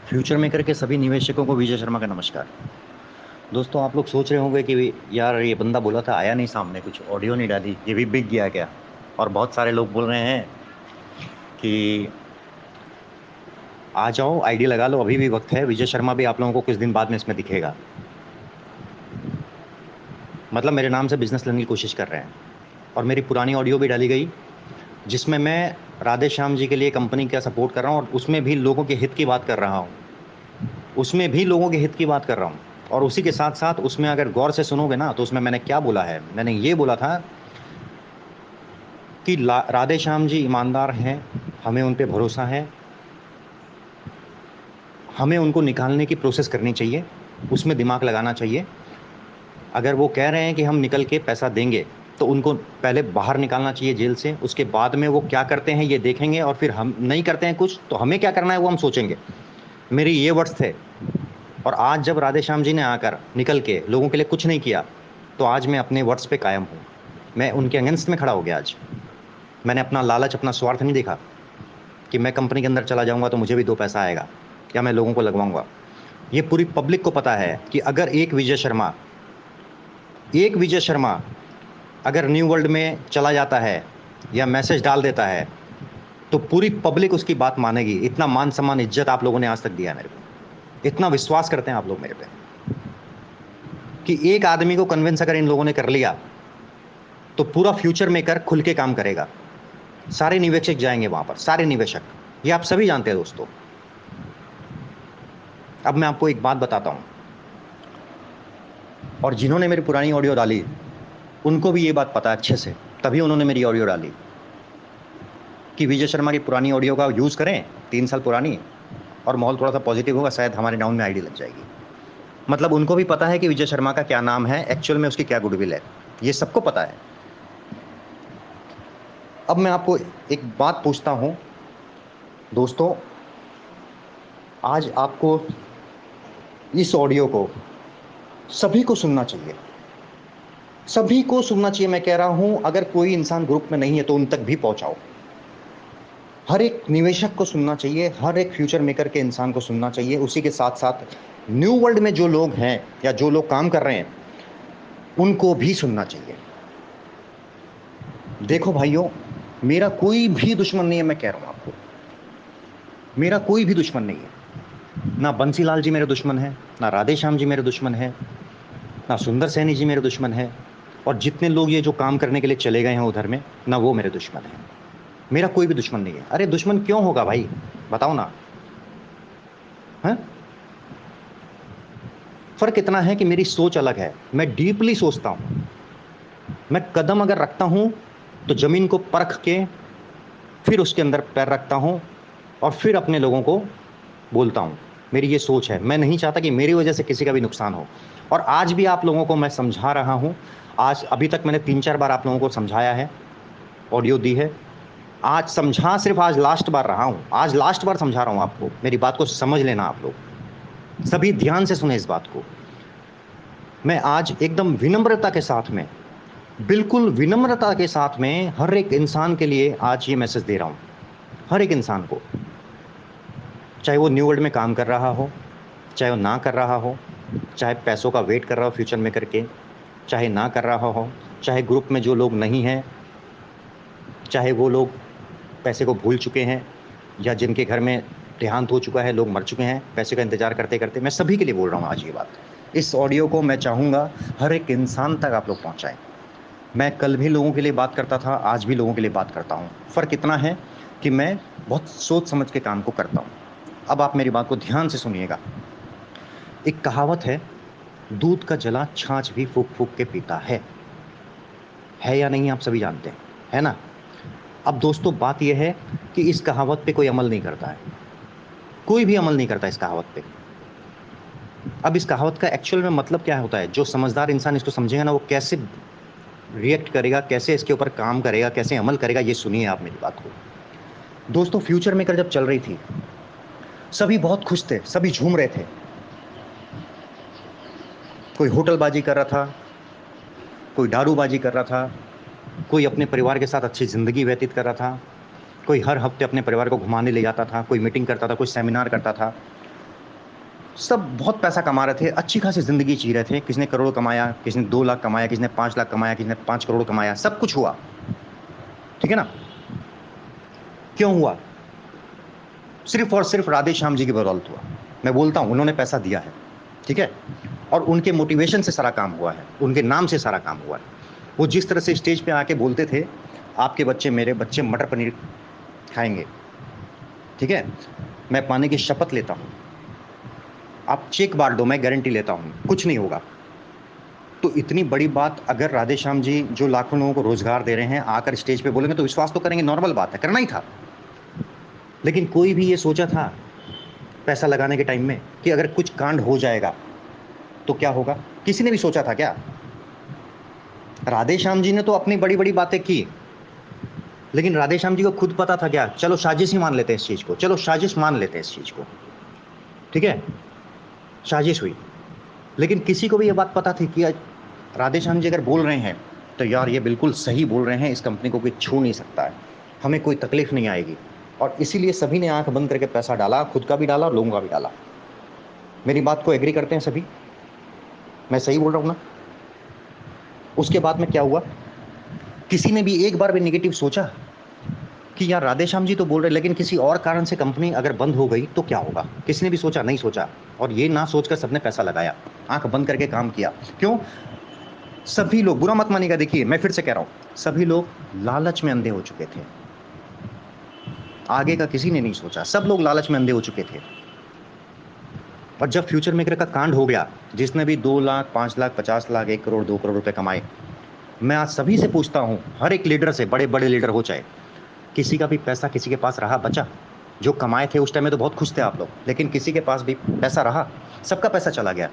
Future maker के सभी निवेशकों को विजय शर्मा का नमस्कार। दोस्तों, आप लोग सोच रहे होंगे कि यार ये बंदा बोला था, आया नहीं, सामने कुछ ऑडियो नहीं डाली, ये भी बिक गया क्या। और बहुत सारे लोग बोल रहे हैं कि आ जाओ, आईडी लगा लो, अभी भी वक्त है। विजय शर्मा भी आप लोगों को कुछ दिन बाद में इसमें दिखेगा। मतलब मेरे नाम से बिजनेस लेने की कोशिश कर रहे हैं। और मेरी पुरानी ऑडियो भी डाली गई, जिसमें मैं राधे श्याम जी के लिए कंपनी का सपोर्ट कर रहा हूँ, और उसमें भी लोगों के हित की बात कर रहा हूँ। उसमें भी लोगों के हित की बात कर रहा हूँ। और उसी के साथ साथ उसमें अगर गौर से सुनोगे ना, तो उसमें मैंने क्या बोला है। मैंने ये बोला था कि राधे श्याम जी ईमानदार हैं, हमें उन पे भरोसा है, हमें उनको निकालने की प्रोसेस करनी चाहिए, उसमें दिमाग लगाना चाहिए। अगर वो कह रहे हैं कि हम निकल के पैसा देंगे, तो उनको पहले बाहर निकालना चाहिए जेल से। उसके बाद में वो क्या करते हैं ये देखेंगे, और फिर हम नहीं करते हैं कुछ तो हमें क्या करना है वो हम सोचेंगे। मेरे ये वर्ड्स थे। और आज जब राधे श्याम जी ने आकर निकल के लोगों के लिए कुछ नहीं किया, तो आज मैं अपने वर्ड्स पे कायम हूँ। मैं उनके अगेंस्ट में खड़ा हो गया आज। मैंने अपना लालच, अपना स्वार्थ नहीं देखा कि मैं कंपनी के अंदर चला जाऊंगा तो मुझे भी दो पैसा आएगा, या मैं लोगों को लगवाऊंगा। ये पूरी पब्लिक को पता है कि अगर एक विजय शर्मा अगर न्यू वर्ल्ड में चला जाता है या मैसेज डाल देता है, तो पूरी पब्लिक उसकी बात मानेगी। इतना मान सम्मान इज्जत आप लोगों ने आज तक दिया मेरे को, इतना विश्वास करते हैं आप लोग मेरे पे, कि एक आदमी को कन्विंस अगर इन लोगों ने कर लिया, तो पूरा फ्यूचर मेकर खुल के काम करेगा। सारे निवेशक जाएंगे वहां पर, सारे निवेशक। ये आप सभी जानते हैं दोस्तों। अब मैं आपको एक बात बताता हूं, और जिन्होंने मेरी पुरानी ऑडियो डाली उनको भी ये बात पता है अच्छे से, तभी उन्होंने मेरी ऑडियो डाली कि विजय शर्मा की पुरानी ऑडियो का यूज करें, 3 साल पुरानी, और माहौल थोड़ा सा पॉजिटिव होगा, शायद हमारे डाउन में आईडी लग जाएगी। मतलब उनको भी पता है कि विजय शर्मा का क्या नाम है, एक्चुअल में उसकी क्या गुडविल है, ये सबको पता है। अब मैं आपको एक बात पूछता हूं दोस्तों, आज आपको इस ऑडियो को सभी को सुनना चाहिए। सभी को सुनना चाहिए, मैं कह रहा हूं। अगर कोई इंसान ग्रुप में नहीं है तो उन तक भी पहुंचाओ। हर एक निवेशक को सुनना चाहिए, हर एक फ्यूचर मेकर के इंसान को सुनना चाहिए। उसी के साथ साथ न्यू वर्ल्ड में जो लोग हैं या जो लोग काम कर रहे हैं उनको भी सुनना चाहिए। देखो भाइयों, मेरा कोई भी दुश्मन नहीं है, मैं कह रहा हूं आपको, मेरा कोई भी दुश्मन नहीं है। ना बंसीलाल जी मेरे दुश्मन है, ना राधे श्याम जी मेरे दुश्मन है, ना सुंदर सैनी जी मेरे दुश्मन है, और जितने लोग ये जो काम करने के लिए चले गए हैं उधर में, ना वो मेरे दुश्मन है। मेरा कोई भी दुश्मन नहीं है। अरे दुश्मन क्यों होगा भाई, बताओ ना। है फर्क इतना है कि मेरी सोच अलग है, मैं डीपली सोचता हूं। मैं कदम अगर रखता हूं तो जमीन को परख के फिर उसके अंदर पैर रखता हूं, और फिर अपने लोगों को बोलता हूं। मेरी ये सोच है, मैं नहीं चाहता कि मेरी वजह से किसी का भी नुकसान हो। और आज भी आप लोगों को मैं समझा रहा हूं। आज अभी तक मैंने 3-4 बार आप लोगों को समझाया है, ऑडियो दी है। आज समझा, सिर्फ आज लास्ट बार रहा हूं, आज लास्ट बार समझा रहा हूं आपको। मेरी बात को समझ लेना आप लोग, सभी ध्यान से सुने इस बात को। मैं आज एकदम विनम्रता के साथ में, बिल्कुल विनम्रता के साथ में हर एक इंसान के लिए आज ये मैसेज दे रहा हूं। हर एक इंसान को, चाहे वो न्यू वर्ल्ड में काम कर रहा हो, चाहे वो ना कर रहा हो, चाहे पैसों का वेट कर रहा हो फ्यूचर में करके, चाहे ना कर रहा हो, चाहे ग्रुप में जो लोग नहीं हैं, चाहे वो लोग पैसे को भूल चुके हैं, या जिनके घर में देहांत हो चुका है, लोग मर चुके हैं पैसे का इंतजार करते करते, मैं सभी के लिए बोल रहा हूँ आज ये बात। इस ऑडियो को मैं चाहूँगा हर एक इंसान तक आप लोग पहुँचाएं। मैं कल भी लोगों के लिए बात करता था, आज भी लोगों के लिए बात करता हूँ। फ़र्क इतना है कि मैं बहुत सोच समझ के काम को करता हूँ। अब आप मेरी बात को ध्यान से सुनिएगा। एक कहावत है, दूध का जला छाछ भी फूक फूक के पीता है या नहीं, आप सभी जानते हैं, है ना। अब दोस्तों बात यह है कि इस कहावत पे कोई अमल नहीं करता है, कोई भी अमल नहीं करता इस कहावत पे। अब इस कहावत का एक्चुअल में मतलब क्या होता है, जो समझदार इंसान इसको समझेगा ना, वो कैसे रिएक्ट करेगा, कैसे इसके ऊपर काम करेगा, कैसे अमल करेगा, ये सुनिए आप मेरी बात को। दोस्तों, फ्यूचर मेकर जब चल रही थी, सभी बहुत खुश थे, सभी झूम रहे थे। कोई होटलबाजी कर रहा था, कोई दारूबाजी कर रहा था, कोई अपने परिवार के साथ अच्छी जिंदगी व्यतीत कर रहा था, कोई हर हफ्ते अपने परिवार को घुमाने ले जाता था, कोई मीटिंग करता था, कोई सेमिनार करता था। सब बहुत पैसा कमा रहे थे, अच्छी खासी जिंदगी जी रहे थे। किसी ने करोड़ कमाया, किसी ने 2 लाख कमाया, किसी ने 5 लाख कमाया, किसी ने 5 करोड़ कमाया, सब कुछ हुआ। ठीक है ना? क्यों हुआ? सिर्फ और सिर्फ राधे श्याम जी की बदौलत हुआ। मैं बोलता हूं उन्होंने पैसा दिया है, ठीक है, और उनके मोटिवेशन से सारा काम हुआ है, उनके नाम से सारा काम हुआ है। वो जिस तरह से स्टेज पे आके बोलते थे, आपके बच्चे मेरे बच्चे मटर पनीर खाएंगे, ठीक है, मैं पाने की शपथ लेता हूं, आप चेक बांट दो, मैं गारंटी लेता हूं कुछ नहीं होगा। तो इतनी बड़ी बात अगर राधे श्याम जी जो लाखों लोगों को रोजगार दे रहे हैं आकर स्टेज पे बोलेंगे तो विश्वास तो करेंगे, नॉर्मल बात है, करना ही था। लेकिन कोई भी ये सोचा था पैसा लगाने के टाइम में कि अगर कुछ कांड हो जाएगा तो क्या होगा? किसी ने भी सोचा था क्या? राधे श्याम जी ने तो अपनी बड़ी बड़ी बातें की, लेकिन राधे श्याम जी को खुद पता था क्या? चलो साजिश ही मान लेते हैं इस चीज को, चलो साजिश मान लेते हैं इस चीज को, ठीक है, साजिश हुई। लेकिन किसी को भी ये बात पता थी कि राधे श्याम जी अगर बोल रहे हैं तो यार ये बिल्कुल सही बोल रहे हैं, इस कंपनी को कोई छू नहीं सकता है, हमें कोई तकलीफ नहीं आएगी। और इसीलिए सभी ने आंख बंद करके पैसा डाला, खुद का भी डाला और लोगों का भी डाला। मेरी बात को एग्री करते हैं सभी? मैं सही बोल रहा हूं ना? उसके बाद में क्या हुआ? किसी ने भी एक बार भी नेगेटिव सोचा कि यार राधे श्याम जी तो बोल रहे, लेकिन किसी और कारण से कंपनी अगर बंद हो गई तो क्या होगा? किसी ने भी सोचा? नहीं सोचा। और ये ना सोचकर सबने पैसा लगाया, आंख बंद करके काम किया। क्यों? सभी लोग, बुरा मत मानिएगा, देखिए मैं फिर से कह रहा हूं, सभी लोग लालच में अंधे हो चुके थे, आगे का किसी ने नहीं सोचा, सब लोग लालच में अंधे हो चुके थे। और जब फ्यूचर मेकर का कांड हो गया, जिसने भी 2 लाख 5 लाख 50 लाख 1 करोड़ 2 करोड़ रुपए कमाए, मैं आज सभी से पूछता हूं, हर एक लीडर से, बड़े बड़े लीडर हो चाहे, किसी का भी पैसा किसी के पास रहा बचा? जो कमाए थे उस टाइम में तो बहुत खुश थे आप लोग, लेकिन किसी के पास भी पैसा रहा? सबका पैसा चला गया,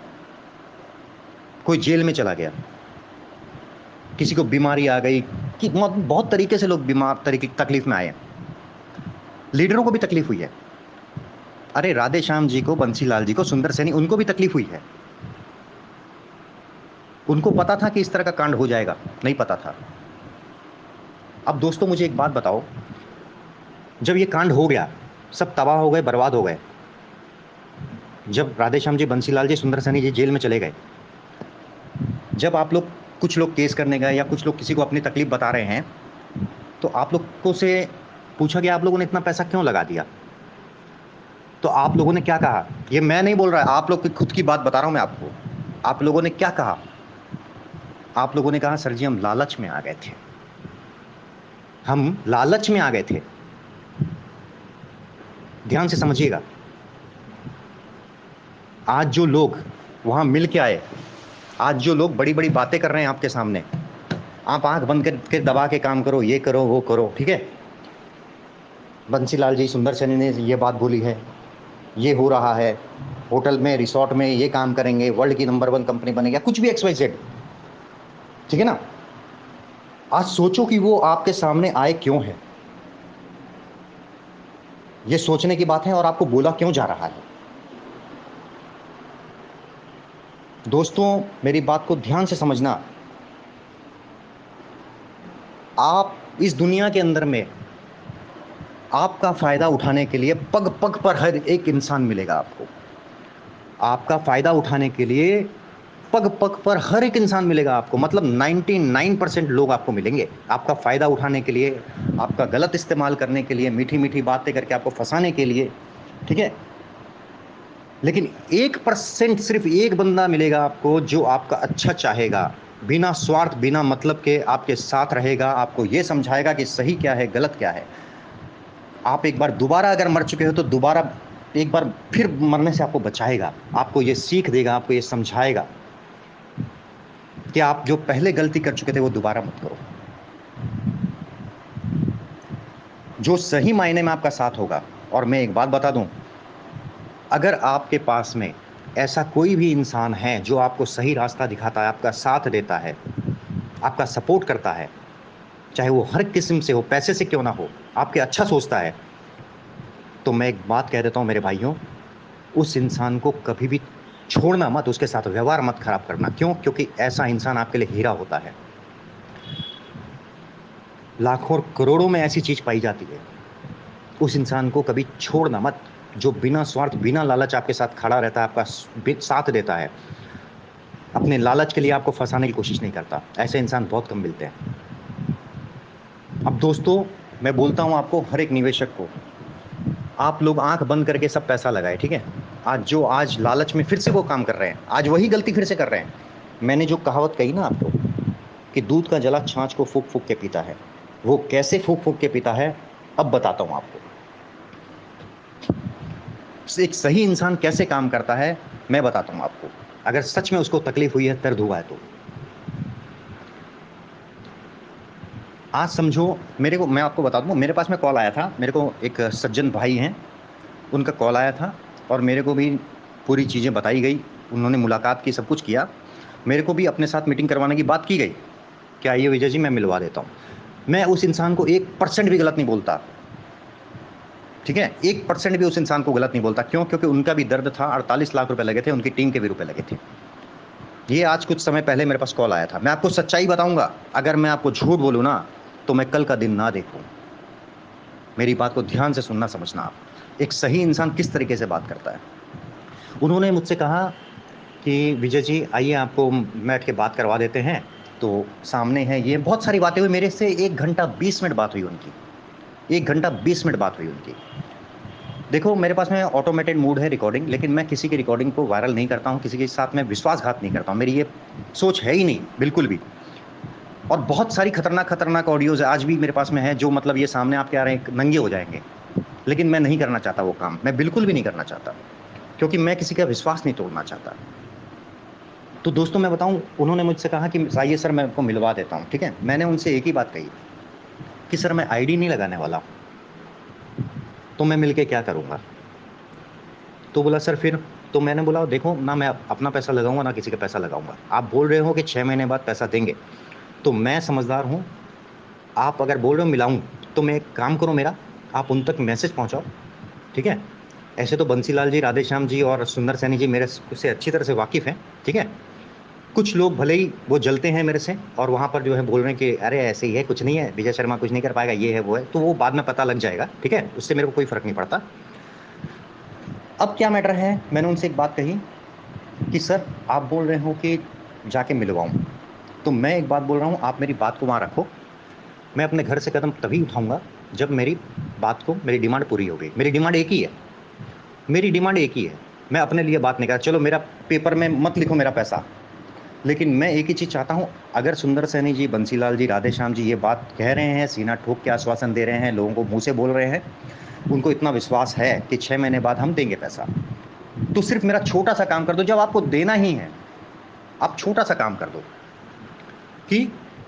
कोई जेल में चला गया, किसी को बीमारी आ गई, कि बहुत तरीके से लोग बीमार तरीके तकलीफ में आए हैं, लीडरों को भी तकलीफ हुई है। अरे राधे श्याम जी को, बंसीलाल जी को, सुंदर सैनी, उनको भी तकलीफ हुई है। उनको पता था कि इस तरह का कांड हो जाएगा? नहीं पता था। अब दोस्तों मुझे एक बात बताओ, जब ये कांड हो गया, सब तबाह हो गए, बर्बाद हो गए, जब राधे श्याम जी, बंसीलाल जी, सुंदर सैनी जी जेल में चले गए, जब आप लोग, कुछ लोग केस करने गए या कुछ लोग किसी को अपनी तकलीफ बता रहे हैं, तो आप लोगों से पूछा गया आप लोगों ने इतना पैसा क्यों लगा दिया? तो आप लोगों ने क्या कहा? ये मैं नहीं बोल रहा, आप लोग की खुद की बात बता रहा हूं मैं आपको। आप लोगों ने क्या कहा? आप लोगों ने कहा सर जी हम लालच में आ गए थे, हम लालच में आ गए थे। ध्यान से समझिएगा, आज जो लोग वहां मिल के आए, आज जो लोग बड़ी बड़ी बातें कर रहे हैं आपके सामने, आप आंख बंद करके दबा के काम करो, ये करो वो करो, ठीक है, बंसीलाल जी, सुंदर सैनी ने ये बात बोली है, ये हो रहा है, होटल में रिसोर्ट में ये काम करेंगे, वर्ल्ड की नंबर 1 कंपनी बनेगी, कुछ भी XYZ, ठीक है ना? आज सोचो कि वो आपके सामने आए क्यों है, ये सोचने की बात है, और आपको बोला क्यों जा रहा है। दोस्तों मेरी बात को ध्यान से समझना, आप इस दुनिया के अंदर में आपका फायदा उठाने के लिए पग पग पर हर एक इंसान मिलेगा आपको, आपका फायदा उठाने के लिए पग पग पर हर एक इंसान मिलेगा आपको, मतलब 99% लोग आपको मिलेंगे आपका फायदा उठाने के लिए, आपका गलत इस्तेमाल करने के लिए, मीठी मीठी बातें करके आपको फंसाने के लिए, ठीक है। लेकिन 1%, सिर्फ एक बंदा मिलेगा आपको जो आपका अच्छा चाहेगा, बिना स्वार्थ बिना मतलब के आपके साथ रहेगा, आपको यह समझाएगा कि सही क्या है गलत क्या है। आप एक बार दोबारा अगर मर चुके हो तो दोबारा एक बार फिर मरने से आपको बचाएगा, आपको ये सीख देगा, आपको ये समझाएगा कि आप जो पहले गलती कर चुके थे वो दोबारा मत करो। जो सही मायने में आपका साथ होगा। और मैं एक बात बता दूं, अगर आपके पास में ऐसा कोई भी इंसान है जो आपको सही रास्ता दिखाता है, आपका साथ देता है, आपका सपोर्ट करता है, चाहे वो हर किस्म से हो, पैसे से क्यों ना हो, आपके अच्छा सोचता है, तो मैं एक बात कह देता हूं मेरे भाइयों, उस इंसान को कभी भी छोड़ना मत, उसके साथ व्यवहार मत खराब करना। क्यों? क्योंकि ऐसा इंसान आपके लिए हीरा होता है, लाखों और करोड़ों में ऐसी चीज पाई जाती है, उस इंसान को कभी छोड़ना मत। जो बिना स्वार्थ बिना लालच आपके साथ खड़ा रहता है, आपका साथ देता है, अपने लालच के लिए आपको फंसाने की कोशिश नहीं करता, ऐसे इंसान बहुत कम मिलते हैं। अब दोस्तों, मैं बोलता हूं आपको, हर एक निवेशक को, आप लोग आंख बंद करके सब पैसा लगाए, ठीक है। आज लालच में फिर से वो काम कर रहे हैं, आज वही गलती फिर से कर रहे हैं। मैंने जो कहावत कही ना आपको कि दूध का जला छाछ को फूक फूक के पीता है, वो कैसे फूक फूक के पीता है अब बताता हूं आपको। एक सही इंसान कैसे काम करता है मैं बताता हूं आपको, अगर सच में उसको तकलीफ हुई है, दर्द हुआ है तो। आज समझो, मेरे को, मैं आपको बता दूं, मेरे पास में कॉल आया था, मेरे को एक सज्जन भाई हैं, उनका कॉल आया था और मेरे को भी पूरी चीज़ें बताई गई, उन्होंने मुलाकात की, सब कुछ किया, मेरे को भी अपने साथ मीटिंग करवाने की बात की गई कि आइए विजय जी मैं मिलवा देता हूँ। मैं उस इंसान को 1% भी गलत नहीं बोलता, ठीक है, 1% भी उस इंसान को गलत नहीं बोलता। क्यों? क्योंकि उनका भी दर्द था, 48 लाख रुपए लगे थे, उनकी टीम के भी रुपए लगे थे। ये आज कुछ समय पहले मेरे पास कॉल आया था। मैं आपको सच्चाई बताऊंगा, अगर मैं आपको झूठ बोलूं ना तो मैं कल का दिन ना देखूं। मेरी बात को ध्यान से सुनना, समझना आप, एक सही इंसान किस तरीके से बात करता है। उन्होंने मुझसे कहा कि विजय जी आइए आपको बैठ के बात करवा देते हैं, तो सामने है, ये बहुत सारी बातें हुई, मेरे से 1 घंटा 20 मिनट बात हुई उनकी, 1 घंटा 20 मिनट बात हुई उनकी। देखो, मेरे पास में ऑटोमेटेड मूड है रिकॉर्डिंग, लेकिन मैं किसी की रिकॉर्डिंग को वायरल नहीं करता हूँ, किसी के साथ में विश्वासघात नहीं करता हूँ, मेरी ये सोच है ही नहीं बिल्कुल भी। और बहुत सारी खतरनाक खतरनाक ऑडियोज आज भी मेरे पास में है, जो मतलब ये सामने आपके आ रहे हैं, नंगे हो जाएंगे, लेकिन मैं नहीं करना चाहता वो काम, मैं बिल्कुल भी नहीं करना चाहता, क्योंकि मैं किसी का विश्वास नहीं तोड़ना चाहता। तो दोस्तों मैं बताऊं, उन्होंने मुझसे कहा कि आइए सर मैं आपको मिलवा देता हूं, ठीक है। मैंने उनसे एक ही बात कही कि सर मैं आईडी नहीं लगाने वाला, तो मैं मिलके क्या करूंगा। तो बोला सर फिर, तो मैंने बोला देखो ना, मैं अपना पैसा लगाऊंगा ना किसी का पैसा लगाऊंगा, आप बोल रहे हो कि 6 महीने बाद पैसा देंगे, तो मैं समझदार हूं, आप अगर बोल रहे हो मिलाऊं, तो मैं एक काम करो मेरा, आप उन तक मैसेज पहुंचाओ, ठीक है। ऐसे तो बंसीलाल जी, राधेश्याम जी और सुंदर सैनी जी मेरे से अच्छी तरह से वाकिफ हैं, ठीक है। कुछ लोग भले ही वो जलते हैं मेरे से और वहां पर जो है बोल रहे हैं कि अरे ऐसे ही है, कुछ नहीं है, विजय शर्मा कुछ नहीं कर पाएगा, ये है वो है, तो वो बाद में पता लग जाएगा, ठीक है, उससे मेरे को कोई फर्क नहीं पड़ता। अब क्या मैटर है, मैंने उनसे एक बात कही कि सर आप बोल रहे हो कि जाके मिलवाऊं, तो मैं एक बात बोल रहा हूं, आप मेरी बात को वहां रखो, मैं अपने घर से कदम तभी उठाऊंगा जब मेरी बात को, मेरी डिमांड पूरी हो गई। मेरी डिमांड एक ही है, मेरी डिमांड एक ही है, मैं अपने लिए बात नहीं कर, चलो मेरा पेपर में मत लिखो मेरा पैसा, लेकिन मैं एक ही चीज चाहता हूं, अगर सुंदर सैनी जी, बंसीलाल जी, राधेश्याम जी ये बात कह रहे हैं, सीना ठोक के आश्वासन दे रहे हैं, लोगों को मुंह से बोल रहे हैं, उनको इतना विश्वास है कि 6 महीने बाद हम देंगे पैसा, तो सिर्फ मेरा छोटा सा काम कर दो, जब आपको देना ही है, आप छोटा सा काम कर दो कि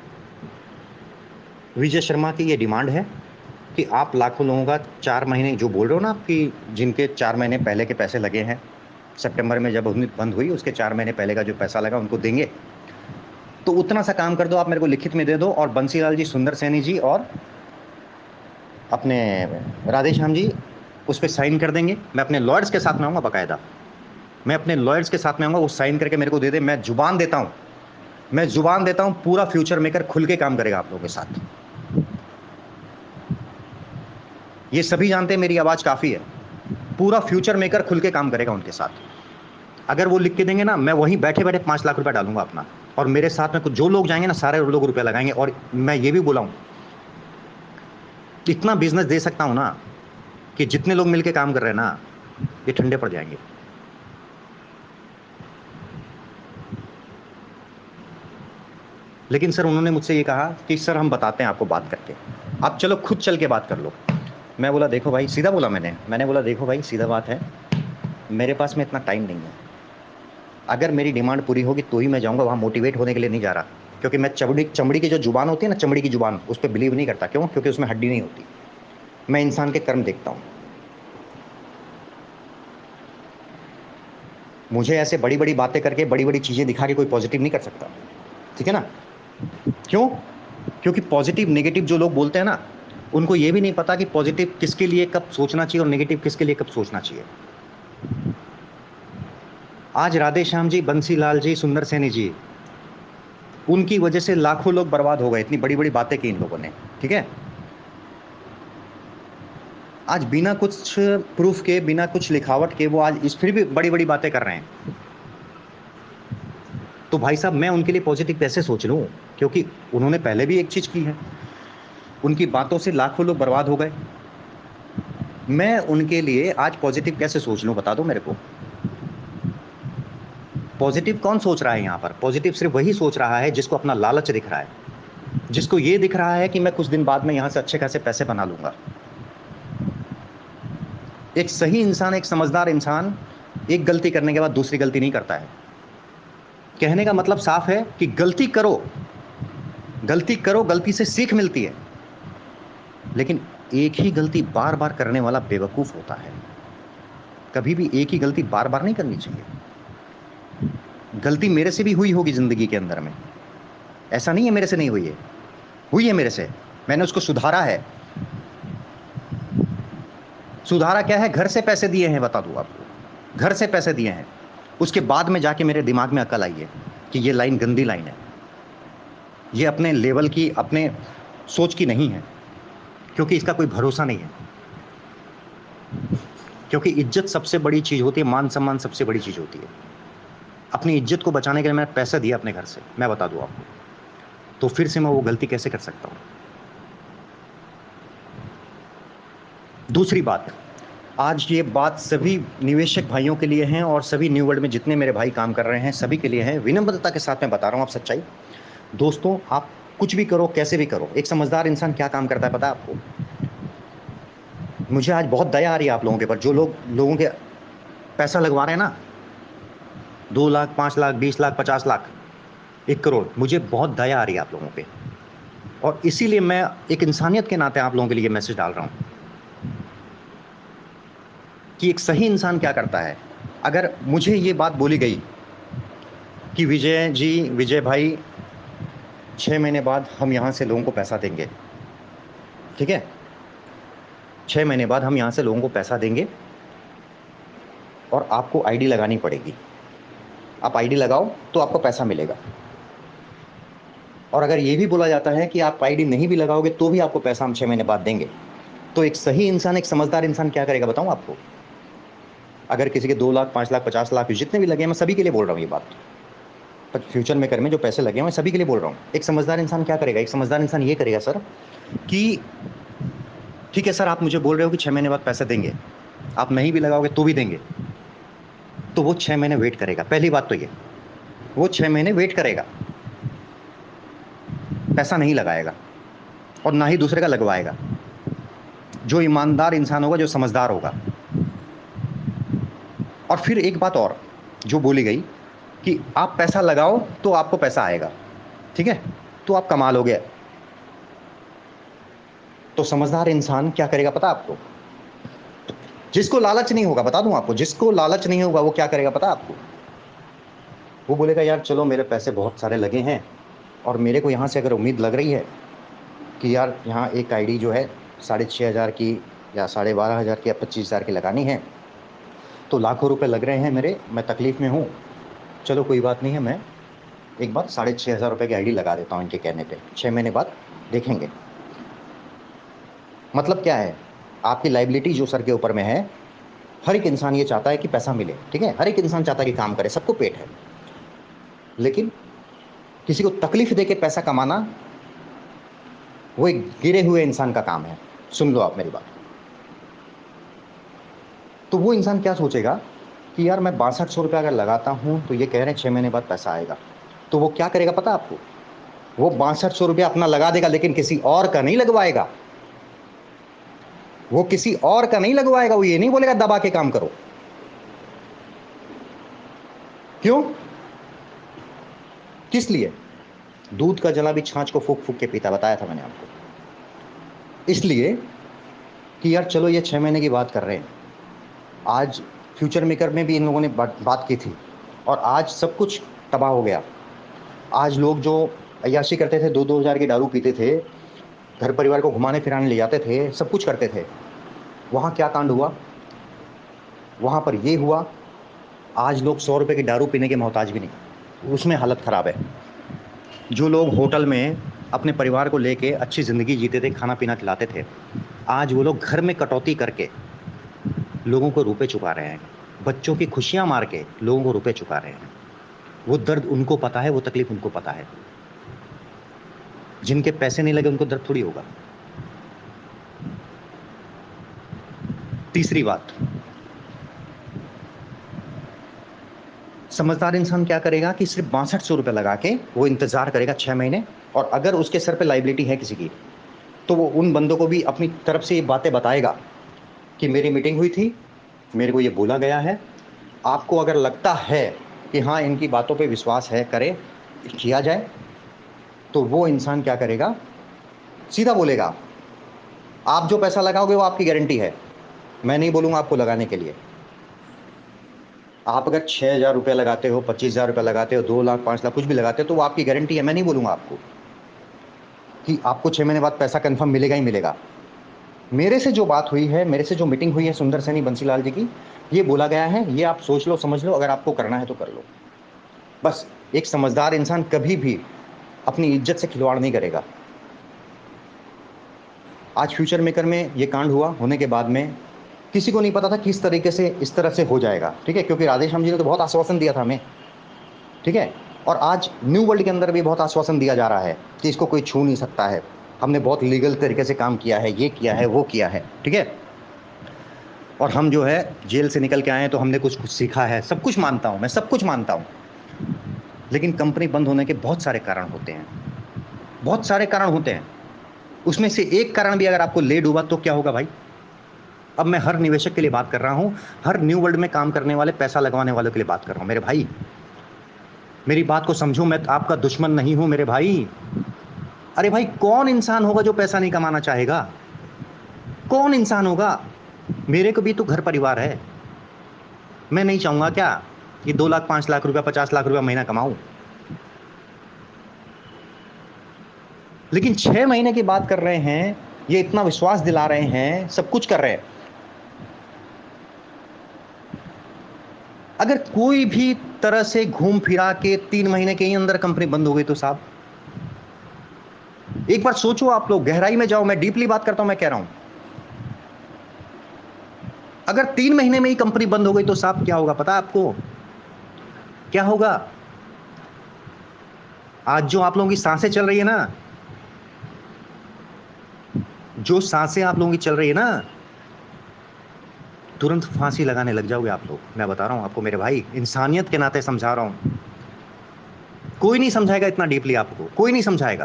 विजय शर्मा की ये डिमांड है कि आप लाखों लोगों का 4 महीने, जो बोल रहे हो ना आप कि जिनके 4 महीने पहले के पैसे लगे हैं, सितंबर में जब बंद हुई उसके 4 महीने पहले का जो पैसा लगा उनको देंगे, तो उतना सा काम कर दो, आप मेरे को लिखित में दे दो, और बंसीलाल जी, सुंदर सैनी जी और अपने राधेश्याम जी उस पर साइन कर देंगे। मैं अपने लॉयर्स के साथ में आऊँगा, बाकायदा मैं अपने लॉयर्स के साथ में आऊँगा, वो साइन करके मेरे को दे दे, मैं जुबान देता हूँ, मैं जुबान देता हूँ, पूरा फ्यूचर मेकर खुल के काम करेगा आप लोगों के साथ। ये सभी जानते हैं मेरी आवाज़ काफ़ी है, पूरा फ्यूचर मेकर खुल के काम करेगा उनके साथ। अगर वो लिख के देंगे ना, मैं वहीं बैठे बैठे 5 लाख रुपए डालूंगा अपना, और मेरे साथ में कुछ जो लोग जाएंगे ना, सारे लोग रुपए लगाएंगे। और मैं ये भी बोला हूँ, इतना बिजनेस दे सकता हूं ना कि जितने लोग मिलके काम कर रहे हैं ना, ये ठंडे पड़ जाएंगे। लेकिन सर उन्होंने मुझसे ये कहा कि सर हम बताते हैं आपको बात करके, आप चलो खुद चल के बात कर लो। मैं बोला देखो भाई, सीधा बोला मैंने बोला देखो भाई, सीधा बात है, मेरे पास में इतना टाइम नहीं है, अगर मेरी डिमांड पूरी होगी तो ही मैं जाऊंगा, वहां मोटिवेट होने के लिए नहीं जा रहा, क्योंकि मैं चमड़ी चमड़ी की जो जुबान होती है ना, चमड़ी की जुबान, उस पर बिलीव नहीं करता। क्यों? क्योंकि उसमें हड्डी नहीं होती, मैं इंसान के कर्म देखता हूं। मुझे ऐसे बड़ी बड़ी बातें करके, बड़ी बड़ी चीजें दिखा के कोई पॉजिटिव नहीं कर सकता, ठीक है ना। क्यों? क्योंकि पॉजिटिव नेगेटिव जो लोग बोलते हैं ना, उनको ये भी नहीं पता कि पॉजिटिव किसके लिए कब सोचना चाहिए और नेगेटिव किसके लिए कब सोचना चाहिए। आज राधे श्याम जी, बंसीलाल जी, सुंदर सैनी जी, उनकी वजह से लाखों लोग बर्बाद हो गए, इतनी बड़ी बड़ी बातें की इन लोगों ने, ठीक है। आज बिना कुछ प्रूफ के, बिना कुछ लिखावट के वो आज इस फिर भी बड़ी बड़ी बातें कर रहे हैं। तो भाई साहब मैं उनके लिए पॉजिटिव कैसे सोच लूं, क्योंकि उन्होंने पहले भी एक चीज की है, उनकी बातों से लाखों लोग बर्बाद हो गए। मैं उनके लिए आज पॉजिटिव कैसे सोच लूं, बता दो मेरे को। पॉजिटिव कौन सोच रहा है यहाँ पर? पॉजिटिव सिर्फ वही सोच रहा है जिसको अपना लालच दिख रहा है, जिसको ये दिख रहा है कि मैं कुछ दिन बाद में यहां से अच्छे खासे पैसे बना लूंगा। एक सही इंसान, एक समझदार इंसान एक गलती करने के बाद दूसरी गलती नहीं करता है। कहने का मतलब साफ है कि गलती करो, गलती करो, गलती से सीख मिलती है, लेकिन एक ही गलती बार बार करने वाला बेवकूफ होता है। कभी भी एक ही गलती बार बार नहीं करनी चाहिए। गलती मेरे से भी हुई होगी जिंदगी के अंदर में, ऐसा नहीं है मेरे से नहीं हुई है, हुई है मेरे से। मैंने उसको सुधारा है। सुधारा क्या है? घर से पैसे दिए हैं, बता दूं आपको, घर से पैसे दिए हैं। उसके बाद में जाके मेरे दिमाग में अकल आई है कि ये लाइन गंदी लाइन है, ये अपने लेवल की, अपने सोच की नहीं है, क्योंकि इसका कोई भरोसा नहीं है। क्योंकि इज्जत सबसे बड़ी चीज होती है, मान सम्मान सबसे बड़ी चीज होती है। अपनी इज्जत को बचाने के लिए मैंने पैसा दिया अपने घर से, मैं बता दूं आपको, तो फिर से मैं वो गलती कैसे कर सकता हूं? दूसरी बात, आज ये बात सभी निवेशक भाइयों के लिए हैं और सभी न्यू वर्ल्ड में जितने मेरे भाई काम कर रहे हैं सभी के लिए है। विनम्रता के साथ मैं बता रहा हूं आप सच्चाई। दोस्तों, आप कुछ भी करो, कैसे भी करो, एक समझदार इंसान क्या काम करता है पता है आपको? मुझे आज बहुत दया आ रही है आप लोगों के ऊपर, जो लोगों के पैसा लगवा रहे हैं ना, 2 लाख, 5 लाख, 20 लाख, 50 लाख, 1 करोड़, मुझे बहुत दया आ रही है आप लोगों पे। और इसीलिए मैं एक इंसानियत के नाते आप लोगों के लिए मैसेज डाल रहा हूं कि एक सही इंसान क्या करता है। अगर मुझे ये बात बोली गई कि विजय जी, विजय भाई, 6 महीने बाद हम यहां से लोगों को पैसा देंगे, ठीक है, 6 महीने बाद हम यहां से लोगों को पैसा देंगे और आपको आईडी लगानी पड़ेगी, आप आईडी लगाओ तो आपको पैसा मिलेगा। और अगर ये भी बोला जाता है कि आप आईडी नहीं भी लगाओगे तो भी आपको पैसा हम 6 महीने बाद देंगे, तो एक सही इंसान, एक समझदार इंसान क्या करेगा बताऊं आपको? अगर किसी के 2 लाख, 5 लाख, 50 लाख जितने भी लगे, मैं सभी के लिए बोल रहा हूँ ये बात, पर फ्यूचर मेकर में जो पैसे लगे हैं मैं सभी के लिए बोल रहा हूँ। एक समझदार इंसान क्या करेगा? एक समझदार इंसान ये करेगा सर कि ठीक है सर, आप मुझे बोल रहे हो कि 6 महीने बाद पैसे देंगे, आप नहीं भी लगाओगे तो भी देंगे, तो वो 6 महीने वेट करेगा। पहली बात तो ये, वो 6 महीने वेट करेगा, पैसा नहीं लगाएगा और ना ही दूसरे का लगवाएगा। जो ईमानदार इंसान होगा, जो समझदार होगा। और फिर एक बात और जो बोली गई कि आप पैसा लगाओ तो आपको पैसा आएगा, ठीक है, तो आप कमा लोगे। तो समझदार इंसान क्या करेगा पता आपको? जिसको लालच नहीं होगा, बता दूं आपको, जिसको लालच नहीं होगा वो क्या करेगा पता आपको? वो बोलेगा यार चलो, मेरे पैसे बहुत सारे लगे हैं और मेरे को यहाँ से अगर उम्मीद लग रही है कि यार यहाँ एक आईडी जो है 6,500 की या 12,500 की या 25,000 की लगानी है, तो लाखों रुपए लग रहे हैं मेरे, मैं तकलीफ में हूँ, चलो कोई बात नहीं है, मैं एक बार 6,500 रुपये की आईडी लगा देता हूँ इनके कहने पे, 6 महीने बाद देखेंगे। मतलब क्या है? आपकी लाइबिलिटी जो सर के ऊपर में है, हर एक इंसान ये चाहता है कि पैसा मिले, ठीक है, हर एक इंसान चाहता है कि काम करे, सबको पेट है, लेकिन किसी को तकलीफ दे के पैसा कमाना वो एक गिरे हुए इंसान का काम है। सुन लो आप मेरी बात। तो वो इंसान क्या सोचेगा कि यार मैं 6200 रुपये अगर लगाता हूँ तो ये कह रहे हैं 6 महीने बाद पैसा आएगा, तो वो क्या करेगा पता आपको? वो 6200 रुपया अपना लगा देगा, लेकिन किसी और का नहीं लगवाएगा। वो किसी और का नहीं लगवाएगा, वो ये नहीं बोलेगा दबा के काम करो। क्यों? किस लिए? दूध का जला भी छाछ को फूक फूक के पीता, बताया था मैंने आपको। इसलिए कि यार चलो, ये 6 महीने की बात कर रहे हैं, आज फ्यूचर मेकर में भी इन लोगों ने बात की थी और आज सब कुछ तबाह हो गया। आज लोग जो अय्याशी करते थे, 2-2 हज़ार की दारू पीते थे, घर परिवार को घुमाने फिराने ले जाते थे, सब कुछ करते थे, वहाँ क्या कांड हुआ? वहाँ पर ये हुआ, आज लोग 100 रुपये की दारू पीने के मोहताज भी नहीं, उसमें हालत ख़राब है। जो लोग होटल में अपने परिवार को लेके अच्छी ज़िंदगी जीते थे, खाना पीना खिलाते थे, आज वो लोग घर में कटौती करके लोगों को रुपए चुका रहे हैं, बच्चों की खुशियां मार के लोगों को रुपए चुका रहे हैं। वो दर्द उनको पता है, वो तकलीफ उनको पता है। जिनके पैसे नहीं लगे उनको दर्द थोड़ी होगा। तीसरी बात, समझदार इंसान क्या करेगा कि सिर्फ 6200 रुपये लगा के वो इंतजार करेगा 6 महीने, और अगर उसके सर पे लाइबिलिटी है किसी की, तो वो उन बंदों को भी अपनी तरफ से ये बातें बताएगा कि मेरी मीटिंग हुई थी, मेरे को ये बोला गया है। आपको अगर लगता है कि हाँ इनकी बातों पे विश्वास है, करे, किया जाए, तो वो इंसान क्या करेगा, सीधा बोलेगा आप जो पैसा लगाओगे वो आपकी गारंटी है, मैं नहीं बोलूँगा आपको लगाने के लिए। आप अगर 6000 रुपये लगाते हो, 25,000 रुपये लगाते हो, 2 लाख 5 लाख कुछ भी लगाते हो, तो वो आपकी गारंटी है। मैं नहीं बोलूँगा आपको कि आपको 6 महीने बाद पैसा कंफर्म मिलेगा ही मिलेगा। मेरे से जो बात हुई है, मेरे से जो मीटिंग हुई है सुंदर सैनी बंसीलाल जी की, ये बोला गया है, ये आप सोच लो, समझ लो, अगर आपको करना है तो कर लो। बस एक समझदार इंसान कभी भी अपनी इज्जत से खिलवाड़ नहीं करेगा। आज फ्यूचर मेकर में ये कांड हुआ, होने के बाद में किसी को नहीं पता था किस तरीके से इस तरह से हो जाएगा, ठीक है, क्योंकि राधेश्याम जी ने तो बहुत आश्वासन दिया था हमें, ठीक है। और आज न्यू वर्ल्ड के अंदर भी बहुत आश्वासन दिया जा रहा है कि इसको कोई छू नहीं सकता है, हमने बहुत लीगल तरीके से काम किया है, ये किया है, वो किया है, ठीक है। और हम जो है जेल से निकल के आए हैं तो हमने कुछ कुछ सीखा है, सब कुछ मानता हूँ, मैं सब कुछ मानता हूँ। लेकिन कंपनी बंद होने के बहुत सारे कारण होते हैं, बहुत सारे कारण होते हैं। उसमें से एक कारण भी अगर आपको ले डूबा तो क्या होगा भाई। अब मैं हर निवेशक के लिए बात कर रहा हूँ, हर न्यू वर्ल्ड में काम करने वाले, पैसा लगवाने वालों के लिए बात कर रहा हूँ। मेरे भाई, मेरी बात को समझो, मैं आपका दुश्मन नहीं हूं मेरे भाई। अरे भाई, कौन इंसान होगा जो पैसा नहीं कमाना चाहेगा? कौन इंसान होगा? मेरे को भी तो घर परिवार है। मैं नहीं चाहूंगा क्या कि 2 लाख 5 लाख रुपया 50 लाख रुपया महीना कमाऊं? लेकिन 6 महीने की बात कर रहे हैं, ये इतना विश्वास दिला रहे हैं, सब कुछ कर रहे हैं। अगर कोई भी तरह से घूम फिरा के 3 महीने के ही अंदर कंपनी बंद हो गई तो साहब, एक बार सोचो, आप लोग गहराई में जाओ, मैं डीपली बात करता हूं, मैं कह रहा हूं, अगर 3 महीने में ही कंपनी बंद हो गई तो साहब क्या होगा पता है आपको? क्या होगा? आज जो आप लोगों की सांसें चल रही है ना, जो सांसें आप लोगों की चल रही है ना, तुरंत फांसी लगाने लग जाओगे आप लोग। मैं बता रहा हूं आपको मेरे भाई, इंसानियत के नाते समझा रहा हूं। कोई नहीं समझाएगा इतना डीपली, आपको कोई नहीं समझाएगा।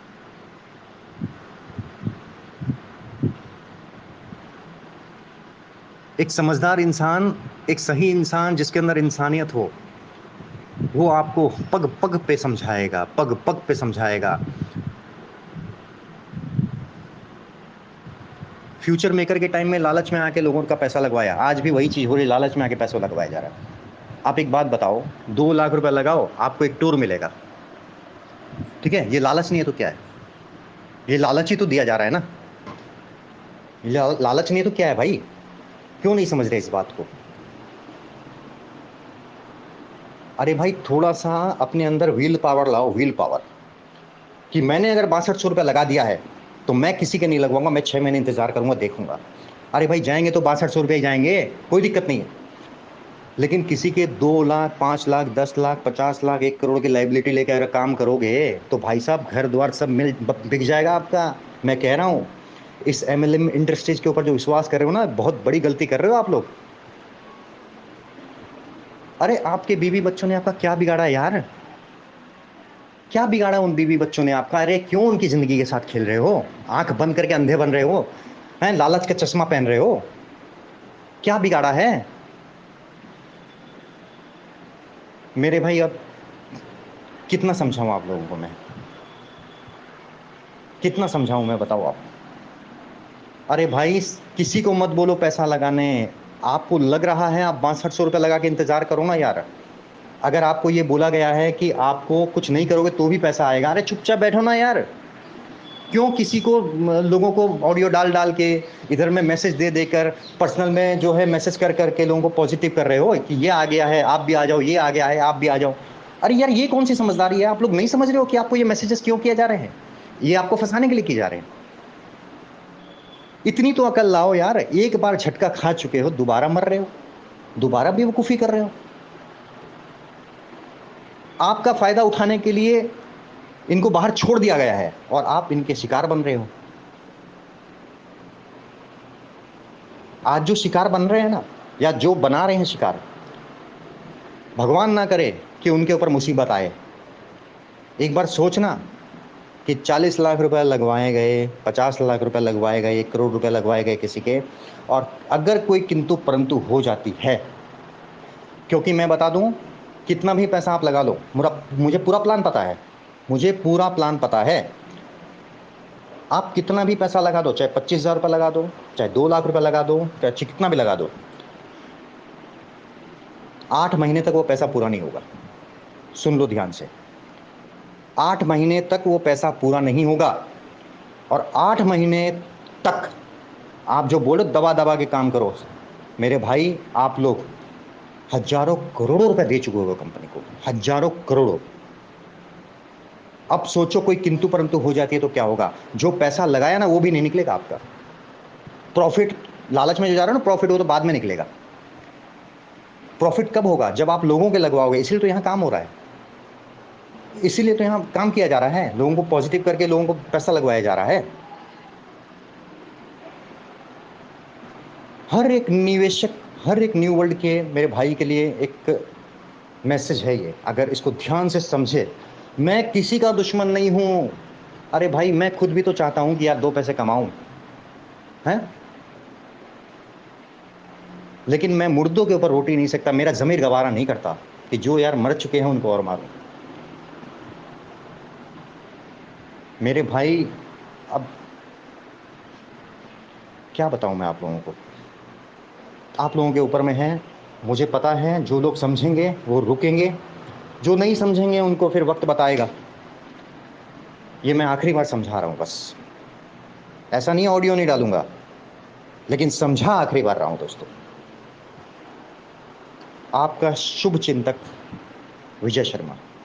एक समझदार इंसान, एक सही इंसान जिसके अंदर इंसानियत हो, वो आपको पग पग पे समझाएगा, पग पग पे समझाएगा। फ्यूचर मेकर के टाइम में लालच में आके लोगों का पैसा लगवाया, आज भी वही चीज हो रही, लालच में आके पैसा लगवाया जा रहा है। आप एक बात बताओ, 2 लाख रुपया लगाओ, आपको एक टूर मिलेगा, ठीक है, ये लालच नहीं है तो क्या है? ये लालच ही तो दिया जा रहा है ना। लालच नहीं है तो क्या है भाई? क्यों नहीं समझ रहे इस बात को? अरे भाई, थोड़ा सा अपने अंदर व्हील पावर लाओ, व्हील पावर, कि मैंने अगर 6200 रुपया लगा दिया है तो मैं किसी के नहीं लगवाऊंगा, मैं 6 महीने इंतजार करूंगा, देखूंगा। अरे भाई, जाएंगे तो 6200 रुपये ही जाएंगे, कोई दिक्कत नहीं है। लेकिन किसी के 2 लाख 5 लाख 10 लाख 50 लाख 1 करोड़ की लाइबिलिटी लेकर अगर काम करोगे तो भाई साहब, घर द्वार सब मिल बिक जाएगा आपका। मैं कह रहा हूँ, इस एमएलएम इंडस्ट्रीज के ऊपर जो विश्वास कर रहे हो ना, बहुत बड़ी गलती कर रहे हो आप लोग। अरे आपके बीवी बच्चों ने आपका क्या बिगाड़ा यार? क्या बिगाड़ा उन बीवी बच्चों ने आपका? अरे क्यों उनकी जिंदगी के साथ खेल रहे हो? आंख बंद करके अंधे बन रहे हो हैं? लालच का चश्मा पहन रहे हो? क्या बिगाड़ा है मेरे भाई? अब कितना समझाऊं आप लोगों को मैं? कितना समझाऊं मैं, बताओ आप। अरे भाई, किसी को मत बोलो पैसा लगाने। आपको लग रहा है आप 6200 रुपये लगा के इंतजार करो ना यार। अगर आपको ये बोला गया है कि आपको कुछ नहीं करोगे तो भी पैसा आएगा, अरे चुपचाप बैठो ना यार। क्यों किसी को लोगों को ऑडियो डाल डाल के, इधर में मैसेज दे देकर, पर्सनल में जो है मैसेज कर करके लोगों को पॉजिटिव कर रहे हो कि ये आ गया है आप भी आ जाओ, ये आ गया है आप भी आ जाओ? अरे यार, ये कौन सी समझदारी है? आप लोग नहीं समझ रहे हो कि आपको ये मैसेजेस क्यों किए जा रहे हैं? ये आपको फंसाने के लिए किए जा रहे हैं। इतनी तो अकल लाओ यार, एक बार झटका खा चुके हो, दोबारा मर रहे हो, दोबारा बेवकूफी कर रहे हो। आपका फायदा उठाने के लिए इनको बाहर छोड़ दिया गया है और आप इनके शिकार बन रहे हो। आज जो शिकार बन रहे हैं ना, या जो बना रहे हैं शिकार, भगवान ना करे कि उनके ऊपर मुसीबत आए। एक बार सोचना कि 40 लाख रुपए लगवाए गए, 50 लाख रुपए लगवाए गए, 1 करोड़ रुपए लगवाए गए किसी के, और अगर कोई किंतु परंतु हो जाती है, क्योंकि मैं बता दूं, कितना भी पैसा आप लगा लो, मुझे पूरा प्लान पता है, मुझे पूरा प्लान पता है। आप कितना भी पैसा लगा दो, चाहे 25,000 रुपये लगा दो, चाहे 2 लाख रुपए लगा दो, चाहे कितना भी लगा दो, 8 महीने तक वो पैसा पूरा नहीं होगा। सुन लो ध्यान से, 8 महीने तक वो पैसा पूरा नहीं होगा। और 8 महीने तक आप जो बोलो दबा दबा के काम करो, मेरे भाई आप लोग हजारों करोड़ों रुपए दे चुके हो कंपनी को, हजारों करोड़ों। अब सोचो कोई किंतु परंतु हो जाती है तो क्या होगा? जो पैसा लगाया ना वो भी नहीं निकलेगा आपका। प्रॉफिट, लालच में जो जा रहा है ना प्रॉफिट, वो तो बाद में निकलेगा। प्रॉफिट कब होगा? जब आप लोगों के लगवाओगे। इसीलिए तो यहाँ काम हो रहा है, इसीलिए तो यहाँ काम किया जा रहा है, लोगों को पॉजिटिव करके लोगों को पैसा लगवाया जा रहा है। हर एक निवेशक, हर एक न्यू वर्ल्ड के मेरे भाई के लिए एक मैसेज है ये, अगर इसको ध्यान से समझे। मैं किसी का दुश्मन नहीं हूं। अरे भाई, मैं खुद भी तो चाहता हूं कि यार 2 पैसे कमाऊं, हैं? लेकिन मैं मुर्दों के ऊपर रोटी नहीं सकता, मेरा जमीर गवारा नहीं करता कि जो यार मर चुके हैं उनको और मारूं। मेरे भाई, अब क्या बताऊं मैं आप लोगों को, आप लोगों के ऊपर में है। मुझे पता है जो लोग समझेंगे वो रुकेंगे, जो नहीं समझेंगे उनको फिर वक्त बताएगा। ये मैं आखिरी बार समझा रहा हूं बस, ऐसा नहीं ऑडियो नहीं डालूंगा, लेकिन समझा आखिरी बार रहा हूं दोस्तों। आपका शुभ चिंतक विजय शर्मा।